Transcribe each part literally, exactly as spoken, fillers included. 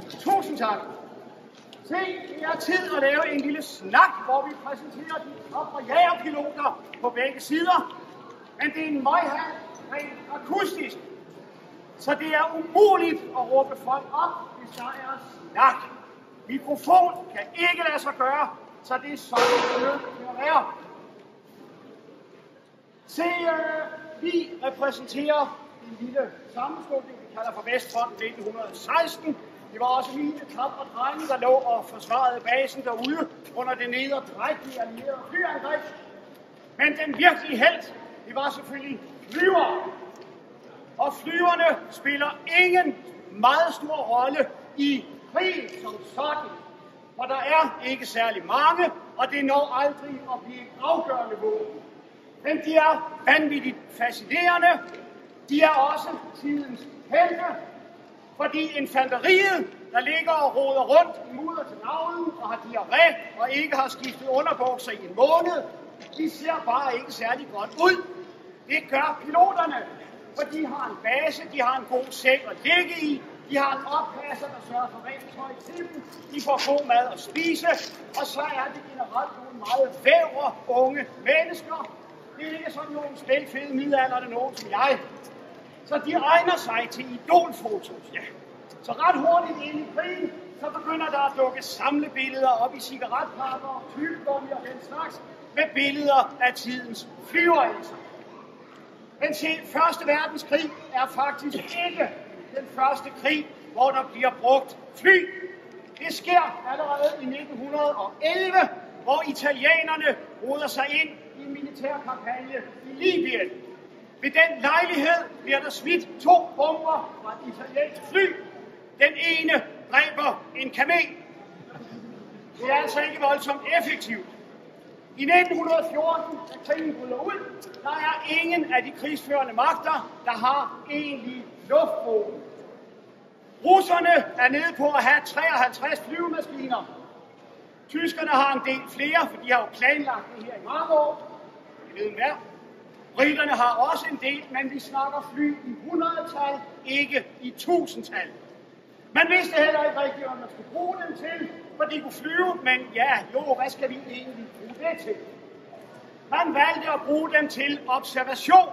Tusind tak. Se, det er tid at lave en lille snak, hvor vi præsenterer de top- og jagerpiloter på begge sider. Men det er en møghal rent akustisk. Så det er umuligt at råbe folk op, hvis der er snak. Mikrofon kan ikke lade sig gøre, så det er sådan, det er nødt til at være. Se, øh, vi repræsenterer en lille sammenslutning, vi kalder for Vestfront nitten seksten. Det var også mine tapre drenge, der lå og forsvarede basen derude under det nederdrægtige allierede flyangreb. Men den virkelige helt, det var selvfølgelig flyvere. Og flyverne spiller ingen meget stor rolle i krig som sådan. For der er ikke særlig mange, og det når aldrig at blive et afgørende våben. Men de er vanvittigt fascinerende. De er også tidens helte, fordi infanteriet, der ligger og roder rundt i mudder til navlen og har diarré og ikke har skiftet underbukser i en måned, de ser bare ikke særlig godt ud. Det gør piloterne, for de har en base, de har en god seng at ligge i, de har en oppasser, der sørger for rent tøj til dem, de får god mad at spise, og så er det generelt nogle meget vævre unge mennesker. Det er ikke sådan nogle spilfede midaldrende nogen som jeg. Så de egner sig til idolfotos, ja. Så ret hurtigt ind i krigen, så begynder der at dukke samlebilleder op i cigaretpakker, tyggegummi og den slags, med billeder af tidens flyverelser. Men se, Første Verdenskrig er faktisk ikke den første krig, hvor der bliver brugt fly. Det sker allerede i nitten elleve, hvor italienerne roder sig ind i en militærkampagne i Libyen. Ved den lejlighed bliver der smidt to bomber fra et italiensk fly. Den ene dræber en kamel. Det er altså ikke voldsomt effektivt. I nitten fjorten, da krigen bryder ud, der er ingen af de krigsførende magter, der har egentlige luftvåben. Russerne er nede på at have treoghalvtreds flyvemaskiner. Tyskerne har en del flere, for de har jo planlagt det her i mange år. Det ved hvad. Briterne har også en del, men vi snakker fly i hundredtal, ikke i tusindtal. Man vidste heller ikke rigtigt, hvad man skulle bruge dem til, for de kunne flyve, men ja, jo, hvad skal vi egentlig bruge det til? Man valgte at bruge dem til observation.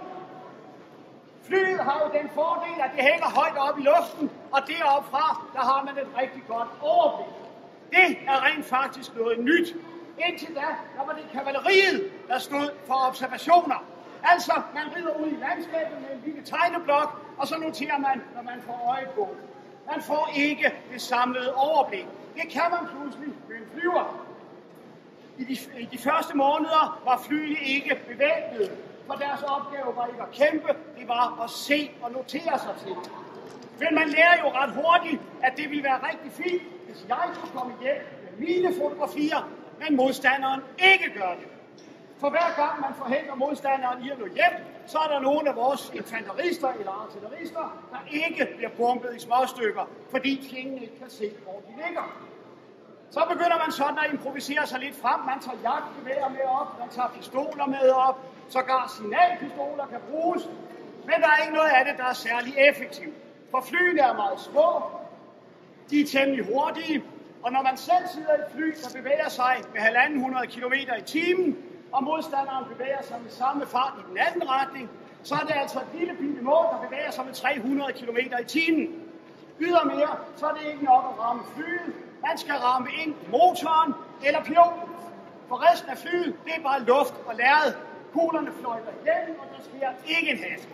Flyet har jo den fordel, at det hænger højt op i luften, og deroppe fra, der har man et rigtig godt overblik. Det er rent faktisk noget nyt. Indtil da, der var det kavaleriet, der stod for observationer. Altså, man rider ud i landskabet med en lille tegneblok, og så noterer man, når man får øje på. Man får ikke det samlede overblik. Det kan man pludselig med en flyver. I de, I de første måneder var flyene ikke bevæbnede, for deres opgave var ikke at kæmpe, det var at se og notere sig til. Men man lærer jo ret hurtigt, at det ville være rigtig fint, hvis jeg skulle komme hjem med mine fotografier, men modstanderen ikke gør det. For hver gang man forhindrer modstanderen i at nå hjem, så er der nogle af vores infanterister eller artillerister, der ikke bliver bombet i småstykker, fordi fjenden ikke kan se, hvor de ligger. Så begynder man sådan at improvisere sig lidt frem. Man tager jagtgeværer med op, man tager pistoler med op, sågar signalpistoler kan bruges. Men der er ikke noget af det, der er særlig effektivt. For flyene er meget små, de er temmelig hurtige, og når man selv sidder i et fly, der bevæger sig med halvanden hundrede kilometer i timen, og modstanderen bevæger sig med samme fart i den anden retning, så er det altså et lille bitte mål, der bevæger sig med tre hundrede kilometer i timen. Ydermere, så er det ikke nok at ramme flyet. Man skal ramme ind i motoren eller piloten. For resten af flyet, det er bare luft og lærred. Kuglerne fløjter igennem, og der sker ikke en hat.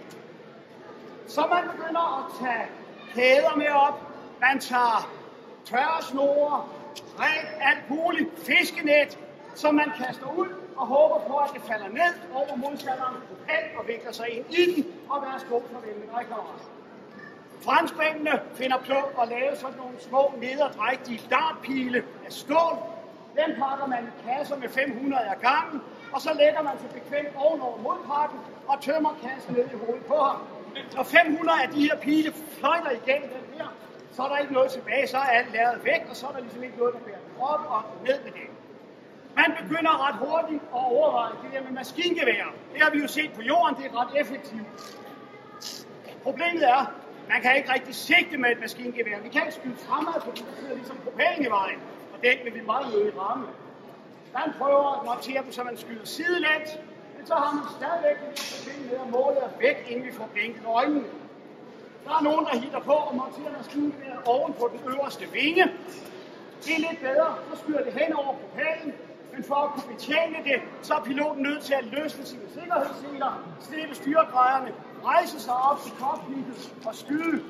Så man begynder at tage kæder med op. Man tager tørre snore, ræb, alt muligt, fiskenet, som man kaster ud og håber på, at det falder ned over modstanderen og vikler sig ind i den, og værsgo for vennerækkere. Franskmændene finder på at lave sådan nogle små nederdrægtige dartpile af stål. Den pakker man i kasser med fem hundrede af gangen, og så lægger man sig bekvemt ovenover modparten og tømmer kassen ned i hovedet på ham. Når fem hundrede af de her pile fløjter igennem den her, så er der ikke noget tilbage, så er alt lavet væk, og så er der ligesom ikke noget, der bærer den op og ned med det. Man begynder ret hurtigt at overveje det der med maskingevær. Det har vi jo set på jorden, det er ret effektivt. Problemet er, man kan ikke rigtig sigte med et maskingevær. Vi kan ikke skyde fremad, fordi der sidder ligesom propellen i vejen, og den vil vi meget nødig ramme. Man prøver at montere dem, så man skyder sidelæns, men så har man stadigvæk en med at måle os væk, inden vi får blinket øjnene. Der er nogen, der hitter på og monterer maskingeværet oven på den øverste vinge. Det er lidt bedre, så skyder det hen over propellen, men for at kunne betjene det, så er piloten nødt til at løsne sine sikkerhedsseler, slippe styregræjerne, rejse sig op i cockpittet og skyde.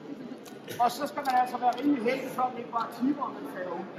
Og så skal man altså være rimelig heldig, før det ikke bare tipper, man falder ud.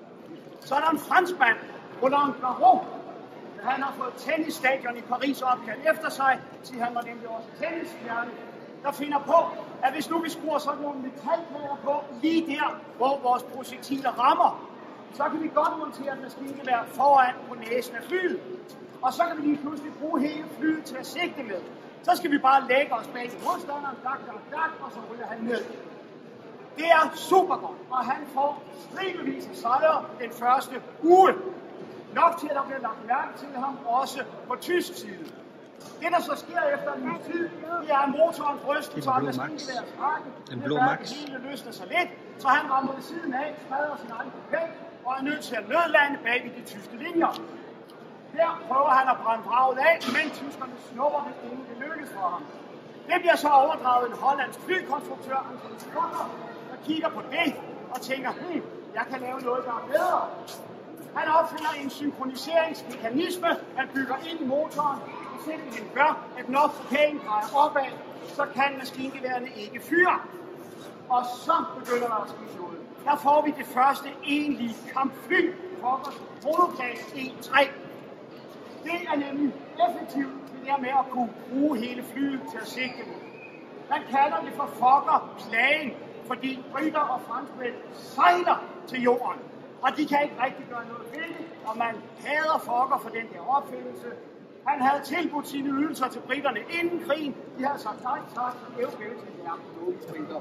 Så er der en franskmand, Roland Garros. Han har fået tennisstadion i Paris opkaldt efter sig, så han var nemlig også tennisstjerne, der finder på, at hvis nu vi skruer sådan nogle metalplader på lige der, hvor vores projektiler rammer, så kan vi godt montere et maskingevær foran på næsen af flyet. Og så kan vi lige pludselig bruge hele flyet til at sigte med. Så skal vi bare lægge os bag modstanderen, dak, dak, dak, og så ryger han ned. Det er super godt, og han får stribevis af sejre den første uge. Nok til, at der bliver lagt mærke til ham også på tysk side. Det, der så sker efter en uges tid, det er, at motoren bryster sig af maskingeværets hakke. Den blå Max. Det hele løsner sig lidt, så han rammer ved siden af, smadrer sin egen propel og er nødt til at nødlande bag ved de tyske linjer. Her prøver han at brænde vraget af, men tyskerne snupper det, inden det lykkes for ham. Det bliver så overdraget en hollandsk flykonstruktør, Anton Skotter, der kigger på det og tænker, hm, jeg kan lave noget, der er bedre. Han opfinder en synkroniseringsmekanisme, han bygger ind i motoren, og simpelthen gør, at når propellen drejer opad, så kan maskingeværerne ikke fyre. Og så begynder der at ske noget. Der får vi det første egentlige kampfly, Fokkers Monoplan E tre. Det er nemlig effektivt, det der med at kunne bruge hele flyet til at sigte med. Man kalder det for Fokker-plagen, fordi britter og franskmænd sejler til jorden. Og de kan ikke rigtig gøre noget ved det, og man hader Fokker for den der opfindelse. Han havde tilbudt sine ydelser til britterne inden krigen. De havde sagt nej tak, og europæer til jer, nogle britter.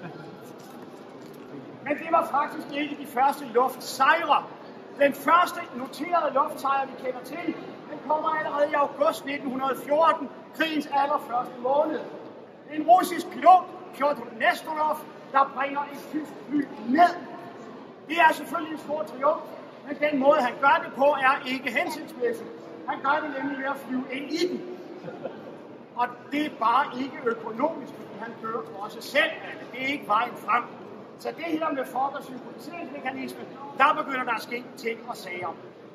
Men det var faktisk ikke de første luftsejre. Den første noterede luftsejr, vi kender til, den kommer allerede i august nitten fjorten, krigens allerførste måned. En russisk pilot, Pyotr Nestorov, der bringer et tysk fly ned. Det er selvfølgelig en stor triumf, men den måde, han gør det på, er ikke hensigtsmæssigt. Han gør det nemlig ved at flyve ind i den. Og det er bare ikke økonomisk, fordi han kører også selv af det. Det er ikke vejen frem. Så det her med Fokkers synkroniseringsmekanisme, der begynder der at ske ting og sager.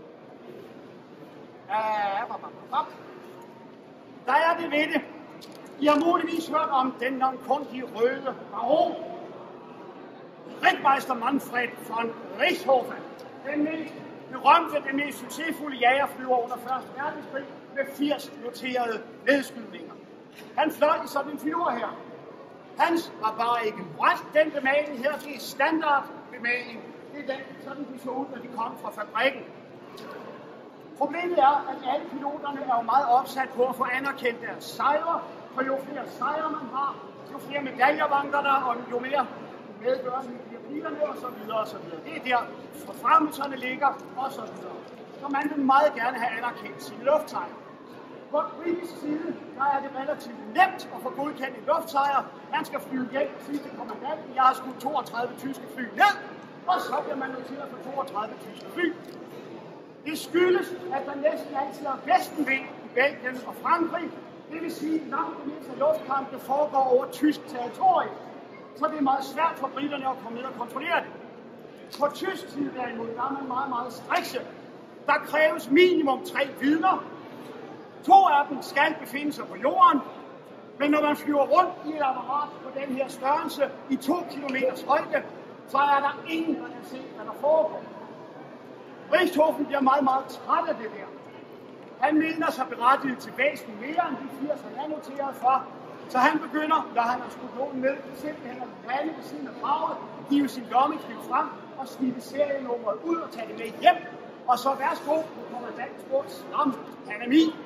Der er det ved det. I har muligvis hørt om den navnkundige røde baron. Rittmeister Manfred von Richthofen. Den mest berømte, den mest succesfulde jagerflyver under første verdenskrig med firs noterede nedskydninger. Han fløj i sådan en figur her. Hans var bare ikke brændt. Den bemaling her, det er standardbemaling. Det er den, sådan de så ud, når de kom fra fabrikken. Problemet er, at alle piloterne er jo meget opsat på at få anerkendt deres sejre, for jo flere sejre man har, jo flere medaljer vanker der, og jo mere medgørelse bliver bilerne, og så videre, og så videre. Det er der, forfremmelserne ligger, og så videre. Så man vil meget gerne have anerkendt sine luftsejre. På britisk side, der er det relativt nemt at få godkendt en luftsejr. Man skal flyve hjem og sige til kommandanten, jeg har skudt toogtredive tyske fly ned, og så bliver man noteret for toogtredive tyske fly. Det skyldes, at der næsten altid er vestenvind i Belgien og Frankrig. Det vil sige, at langt det meste luftkampe foregår over tysk territorium. Så det er meget svært for britterne at komme ned og kontrollere det. På tysk side derimod, der er man meget, meget strikse. Der kræves minimum tre vidner. To af dem skal befinde sig på jorden. Men når man flyver rundt i et apparat på den her størrelse i to kilometers højde, så er der ingen, der kan se, hvad der foregår. Richthofen bliver meget, meget træt af det der. Han mener sig berettiget til væsentligt mere end de firs, han er noteret for. Så han begynder, når han har skudt nogen med, simpelthen at lande ved siden af farvet, give sin lommekniv frem og snitte serienummeret ud og tage det med hjem. Og så værsgo, nu kommer dansk sport, slam, han er min.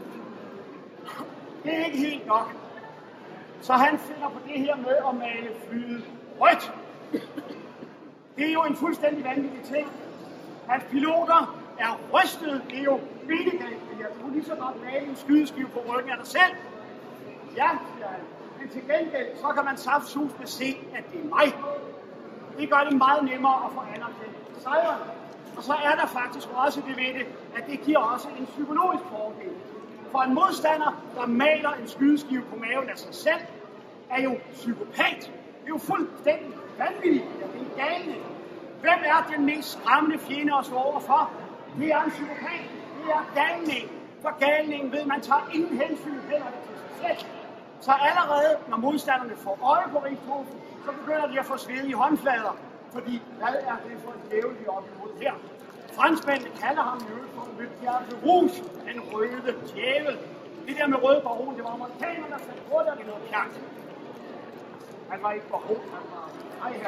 Det er ikke helt nok. Så han finder på det her med at male flyet rødt. Det er jo en fuldstændig vanvittig ting. Hans piloter er rystet. Det er jo billedgalt. Du kunne lige så godt male en skydeskive på ryggen af dig selv. Ja, siger han. Men til gengæld, så kan man saftsusme se, at det er mig. Det gør det meget nemmere at få anerkendt sejren. Og så er der faktisk også det ved det, at det giver også en psykologisk fordel. For en modstander, der maler en skydeskive på maven af sig selv, er jo psykopat. Det er jo fuldstændig vanvittigt. Det er galende. Hvem er den mest skræmmende fjende at stå overfor? Det er en psykopat. Det er galning. For galningen ved, man tager ingen hensyn heller til sig selv. Så allerede, når modstanderne får øje på Richthofen, så begynder de at få svedige håndflader. Fordi, hvad er det for en djævel, vi er oppe imod her? Franskmændene kalder ham i øvrigt for Le Diable Rouge, den røde djævel. Det der med røde baron, det var amerikanerne, der fandt på det, og det er noget pjat. Han var ikke baron, han var nej her.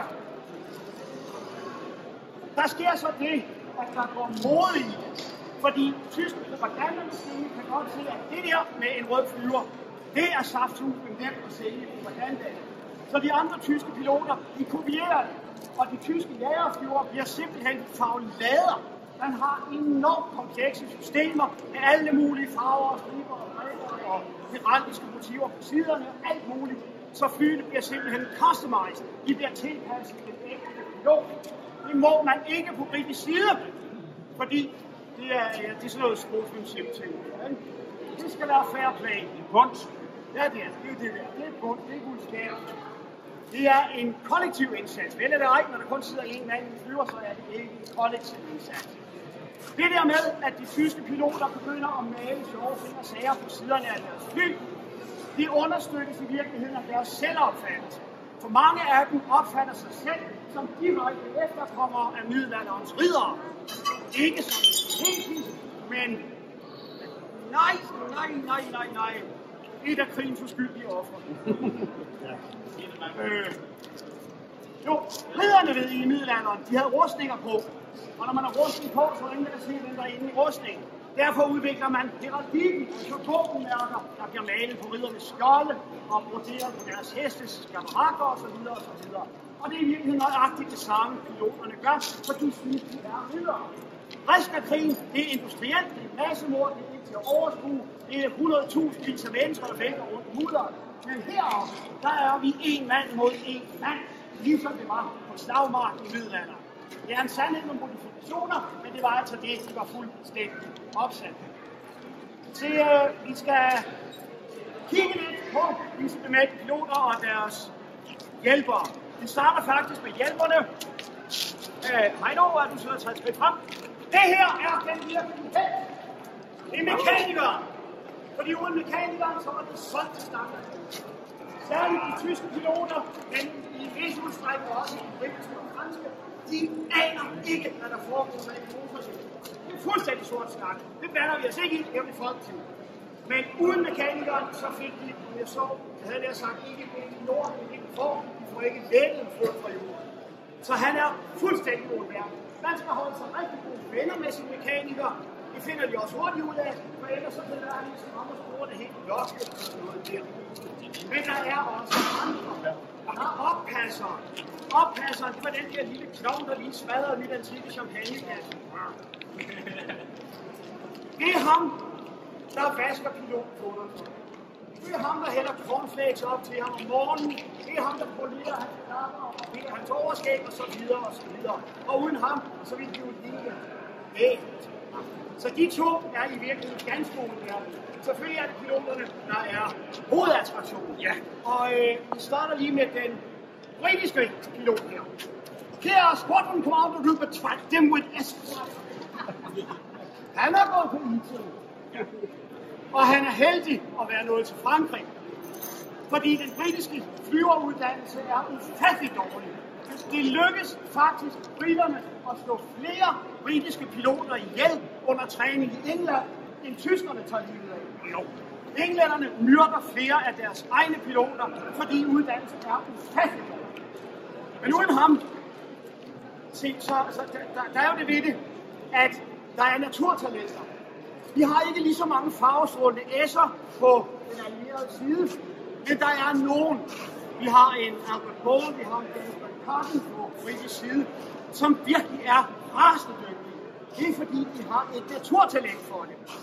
Der sker så det, at der går mod i det. Fordi tyske propagandamaskine kan godt se, at det der med en rød flyver, det er saftsusme nemt at sælge i propagandaen. Så de andre tyske piloter, de kopierer det. Og de tyske jagerflyver bliver simpelthen faglader. Man har enormt komplekse systemer med alle mulige farver, striber og bredder og heraldiske motiver på siderne og alt muligt. Så flyene bliver simpelthen customized. De bliver tilpasset til den enkelte pilot. Det må man ikke på britisk side, fordi det er, ja, det er sådan noget sportsmanship ting. Ja. Det skal være fair play. Det er bundt. Ja, det er det. Er det, der. Det er bundt. Det er guldskær. Det er en kollektiv indsats. Vel er det ikke, når der kun sidder en mand i flyver, så er det ikke en kollektiv indsats. Det der med, at de tyske piloter begynder at male sjove ting og sager på siderne af deres fly, det understøttes i virkeligheden af deres selvopfattelse. For mange af dem opfatter sig selv som direkte efterkommere af middelalderens riddere. Ikke som helt, men nej, nej, nej, nej, nej. Et af krigens uskyldige ofre. øh. Jo, ridderne ved I middelalderen, de havde rustninger på. Og når man har rustning på, så er ingen der se, hvem der er inde i rustningen. Derfor udvikler man heraldikken og våbenmærker, der bliver malet på riddernes skjolde og broderet på deres hestes skabarakker osv. osv. Og det er i virkeligheden nøjagtigt det samme, piloterne gør, for de synes, de er riddere. Resten af krigen, det er industrielt, det er massemord, det er ikke til at overskue, det er hundredtusindvis af mennesker, der vælter rundt i mudderen. Men heroppe, der er vi en mand mod en mand, ligesom det var på slagmarken i middelalderen. Det er en sandhed med modifikationer, men det var altså det, de var fuldstændig opsat. Så øh, vi skal kigge lidt på disse bemærkede piloter og deres hjælpere. Vi starter faktisk med hjælperne. Øh, Heino, er du så har taget skridt frem? Det her er den virkelige held. Det er mekanikeren. Fordi uden mekanikeren, så var det solgt til standard. Særligt de tyske piloter, men i en vis udstrækning også de britiske og franske, de aner ikke, hvad der foregår med en motorcykel. Det er fuldstændig sort snak. Det blander vi os ikke i, det har vi folk til. Men uden mekanikeren, så fik de, om jeg så, jeg havde jeg sagt, ikke en i nord, men ikke for, de får ikke lettet en flyt fra jorden. Så han er fuldstændig undværende. Man skal holde sig rigtig gode venner med sine mekanikere. Det finder de også hurtigt ud af, for ellers så kan det være, at de skal om at bruge det helt lokket og noget der. Men der er også andre. Der er oppassere. Oppasseren, det var den der lille klovn, der lige smadrede mit antikke champagnekasse. Det er ham, der vasker pilotfoderen. Det er ham, der hælder cornflakes op til ham om morgenen. Det er ham, der polerer hans klapper og polerer hans overskæg og så videre og så videre. Og uden ham, så vil de jo lige vægt. Så de to er i virkeligheden ganske udmærket. Selvfølgelig er det piloterne, der er hovedattraktionen. Ja. Og øh, vi starter lige med den britiske pilot her. Here squadron commander Rupert Twat, them with escort. Han er gået på I-tiden. Og han er heldig at være nået til Frankrig. Fordi den britiske flyveruddannelse er ufattelig dårlig. Det lykkes faktisk briterne at slå flere britiske piloter ihjel under træning i England, end tyskerne tager livet af. Jo. Englænderne myrder flere af deres egne piloter, fordi uddannelsen er ufattelig dårlig. Men uden ham, se, så, så der, der er jo det ved det, at der er naturtalenter. Vi har ikke lige så mange farvestrålende S'er på den allierede side, men der er nogen. Vi har en Albert Ball, vi har en Benjamin Cotton på britisk side, som virkelig er rasende dygtige. Det er fordi, de har et naturtalent for det.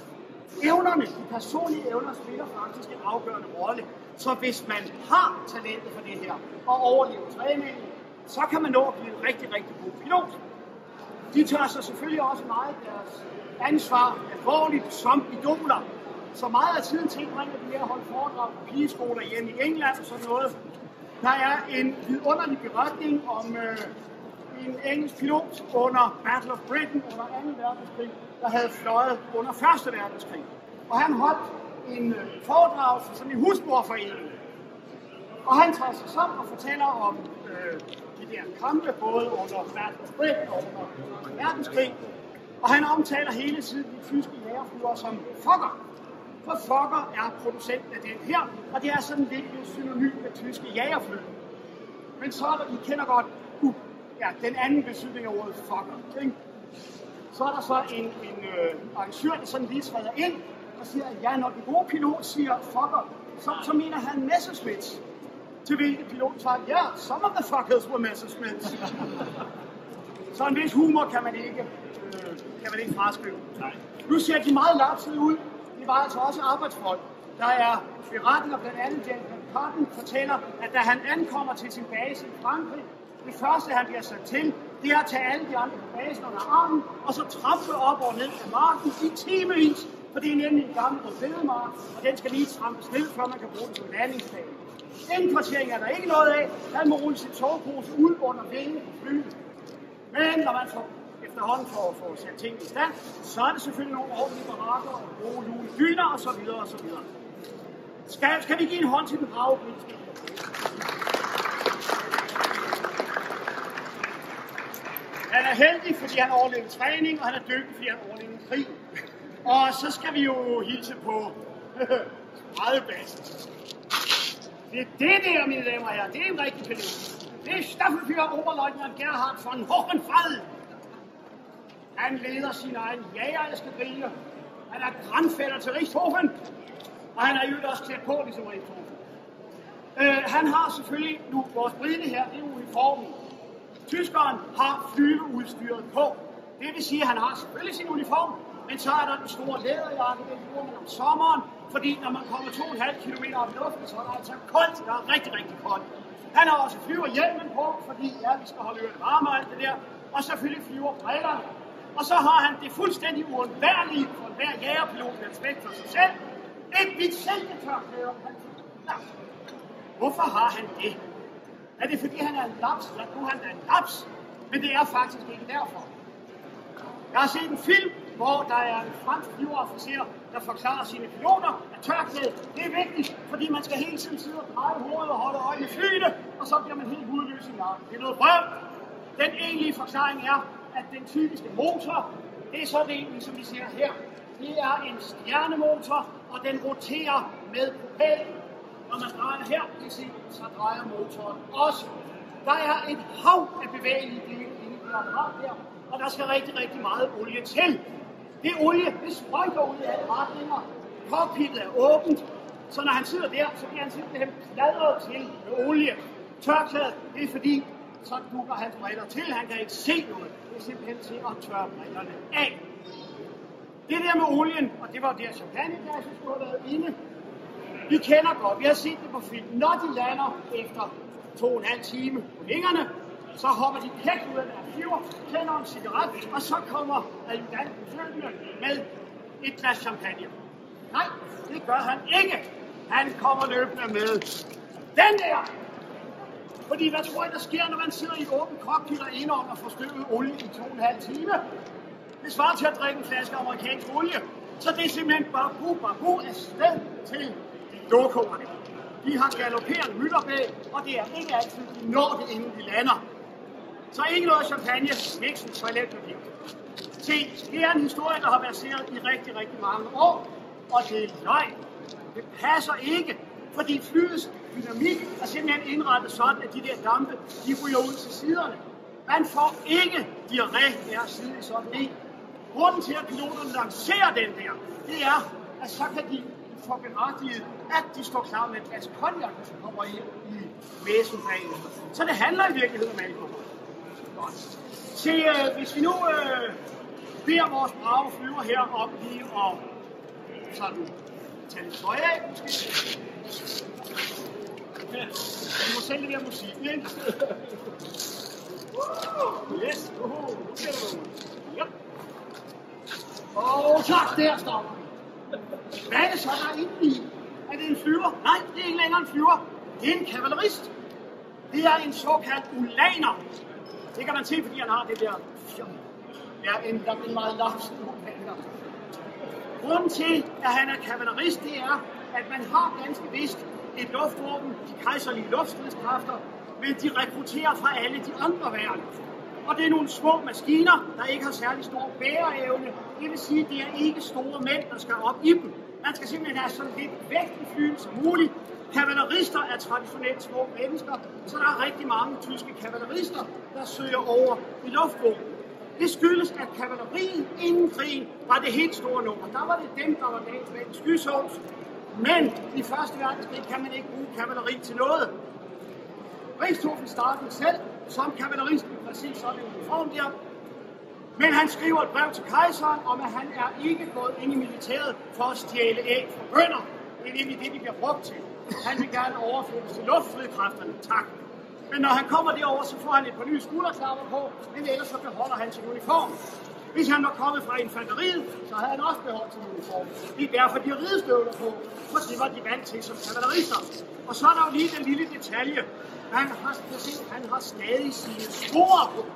evnerne, de personlige evner, spiller faktisk en afgørende rolle. Så hvis man har talentet for det her, og overlever træningen, så kan man nå at blive en rigtig, rigtig god pilot. De tager sig selvfølgelig også meget deres ansvar alvorligt som idoler. Så meget af tiden tilbringer de med at holde foredrag på pigeskoler hjemme i England og sådan noget. Der er en vidunderlig beretning om øh, en engelsk pilot under Battle of Britain under anden verdenskrig, der havde fløjet under første verdenskrig. Og han holdt en øh, foredrag for sådan en husmorforening. Og han tager sig sammen og fortæller om øh, de der kampe, både under Battle of Britain og under verdenskrig. Og han omtaler hele tiden de tyske jægerflyver som Fokker. For Fokker er producenten af den her, og det er sådan lidt et synonym med tyske jægerfly. Men så er der, I kender godt uh, ja, den anden betydning af ordet Fokker. Ikke? Så er der så en, en øh, arrangør, der sådan lige træder ind og siger, at ja, når den gode pilot siger Fokker, så, så mener han Messerschmitts. Til hvilket piloten svarer, ja, yeah, some of the fuckers were Messerschmitts. Så en vis humor kan man ikke, øh, kan man ikke fraskrive. Nu ser de meget lapsede ud. De var altså også arbejdsfolk. Der er beretninger, blandt andet James Cotton fortæller, at da han ankommer til sin base i Frankrig, det første han bliver sat til, det er at tage alle de andre på basen under armen, og så trampe op og ned af marken i timevis, for det er nemlig en gammel rødbedemark, og den skal lige trampes ned, før man kan bruge den som landingsbane. Indkvartering er der ikke noget af. Han må rulle sin sovepose ud under vingen på flyet. Men når man får efterhånden for at få sat ting i stand, så er det selvfølgelig nogle ordentlige barakker og gode lune dyner og så videre og så videre. Skal, skal vi give en hånd til den brave pris? Han er heldig, fordi han overlevede træning, og han er dygtig, fordi han overlevede krig. Og så skal vi jo hilse på spredebassen. Det er det der, mine damer og herrer. Det er en rigtig pilot. Det er Staffelführer Oberleutnant Gerhard von Hohenfeld. Han leder sin egen jagereskadrille. Han er grandfætter til Richthofen. Og han er jo også klædt på, ligesom Richthofen. Øh, han har selvfølgelig, nu vores brille her, det er uniformen. Tyskeren har flyveudstyret på. Det vil sige, at han har selvfølgelig sin uniform, men så er der den store læderjakke, den bruger man om sommeren, fordi når man kommer to komma fem kilometer op i luften, så er der altså koldt. Der er rigtig, rigtig koldt. Han har også flyverhjelmen på, fordi ja, vi skal holde øret varme og alt det der. Og selvfølgelig flyver brillerne. Og så har han det fuldstændig uundværlige for hver jægerpilot, der respekt for sig selv. Et hvidt silketørklæde. Ja. Hvorfor har han det? Er det fordi han er en laps? Ja, nu er han da en laps. Men det er faktisk ikke derfor. Jeg har set en film, hvor der er en fransk flyverofficer, der forklarer sine piloter, at tørklæde, det er vigtigt, fordi man skal hele tiden sidde og dreje hovedet og holde øje med flyene, og så bliver man helt hudløs i nakken. Det er noget brød. Den egentlige forklaring er, at den typiske motor, det er så det egentlig, som vi ser her. Det er en stjernemotor, og den roterer med propellen. Når man drejer her, det se, så drejer motoren også. Der er et hav af bevægelige dele inde i det apparat der, og der skal rigtig, rigtig meget olie til. Det olie, det sprøjter ud i alle retninger. Cockpittet er åbent, så når han sidder der, så bliver han simpelthen pladret til med olie. Tørklædet, det er fordi, så dukker hans briller til, han kan ikke se noget. Det er simpelthen til at tørre brillerne af. Det der med olien, og det var der champagneglasset skulle have været inde. Vi kender godt, vi har set det på film. Når de lander efter to og en halv time på vingerne, så hopper de pækt ud af deres flyver, tænder en cigaret, og så kommer adjutanten følgende med et glas champagne. Nej, det gør han ikke. Han kommer løbende med den der. Fordi hvad tror I, der sker, når man sidder i et åbent cockpit og ender om at få støvet olie i to og en halv time? Det svarer til at drikke en flaske amerikansk olie. Så det er simpelthen bare bu, bare bu afsted til dårkogerne. De har galopperende mylder bag, og det er ikke altid, de når det, inden de lander. Så ikke noget champagne, mixen toiletpapir. Se, det er en historie, der har baseret i rigtig, rigtig mange år, og det er løgn. Det passer ikke, fordi flyets dynamik er simpelthen indrettet sådan, at de der dampe, de ryger ud til siderne. Man får ikke diarré ved at sidde i sådan en. Grunden til, at piloterne lancerer den der, det er, at så kan de få berettiget, at de står klar med et glas cognac, som kommer i, i væsen bagefter. Så det handler i virkeligheden om alkohol. Godt. Se, øh, hvis vi nu øh, beder vores brave flyver her om lige at sådan tage lidt støj af, måske. Ja, du må selv levere musik, ikke? Yes, uh, nu bliver det ja. Og så der stopper vi. Hvad er det så, der er inde i? Er det en flyver? Nej, det er ikke længere en flyver. Det er en kavalerist. Det er en såkaldt ulaner. Det kan man se, fordi han har det der... Ja, en, der er meget lapsen ulaner. Grunden til, at han er kavalerist, det er, at man har ganske vist et luftvåben, de kejserlige luftstridskræfter, men de rekrutterer fra alle de andre værn. Og det er nogle små maskiner, der ikke har særlig stor bæreevne. Det vil sige, at det er ikke store mænd, der skal op i dem. Man skal simpelthen have så lidt vægt i flyet som muligt. Kavalerister er traditionelt små mennesker, så der er rigtig mange tyske kavalerister, der søger over i luftvåben. Det skyldes, at kavaleriet inden krigen var det helt store nummer. Der var det dem, der var dagens med en skysovs. Men i første verdenskrig kan man ikke bruge kavaleri til noget. Richthofen startede selv som kavalerist i præcis sådan en uniform der. Men han skriver et brev til kejseren om, at han er ikke gået ind i militæret for at stjæle æg fra bønder. Det er nemlig det, de bliver brugt til. Han vil gerne overføres til luftflydkræfterne, tak. Men når han kommer derover, så får han et par nye skulderklapper på, men ellers så beholder han sin uniform. Hvis han var kommet fra infanteriet, så havde han også beholdt sin uniform. Det er derfor, de har ridestøvler på, for det var de vant til som kavalerister. Og så er der jo lige den lille detalje. Han har, han har stadig sine spor på.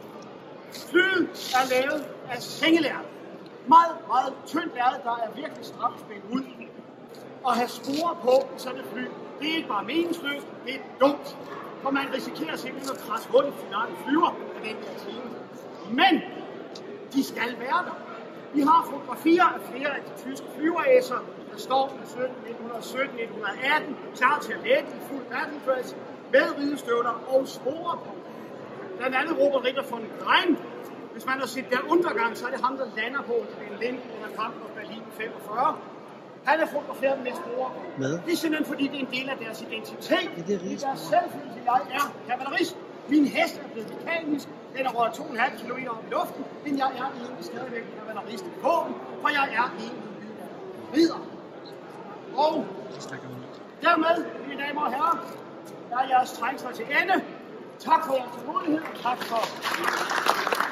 Flyet er lavet af sengelærk. Meget, meget tyndt lærred, der er virkelig stramt spændt ud. At have sporer på sådan et fly, det er ikke bare meningsløst, det er dumt. For man risikerer simpelthen at krasse hurtigt, når en flyver af den her time. Men de skal være der. Vi har fotografier af flere af de tyske flyveræser, der står i nitten sytten nitten atten, klar til at lette i fuld battle dress, med ridestøvler og sporer på. Blandt andet Robert Ritter von Greim. Hvis man har set der undergang, så er det ham, der lander på en link under kampen om Berlin femogfyrre. Han er fotograferet med sporer på. Det er simpelthen fordi, det er en del af deres identitet. Ja, det er I deres selvfølge, jeg er kavalerist. Min hest er blevet mekanisk. Den er røget to komma fem kilometer op i luften. Men jeg er egentlig stadigvæk kavalerist i våben, for jeg er egentlig ridder. Og dermed, mine damer og herrer, er jeres trængsler til ende. Tak for jeres tålmodighed. Tak for